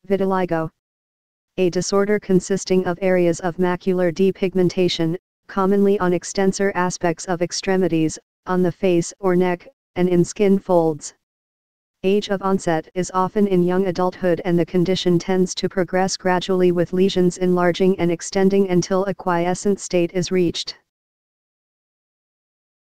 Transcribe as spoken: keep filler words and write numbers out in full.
Vitiligo. A disorder consisting of areas of macular depigmentation, commonly on extensor aspects of extremities, on the face or neck, and in skin folds. Age of onset is often in young adulthood, and the condition tends to progress gradually with lesions enlarging and extending until a quiescent state is reached.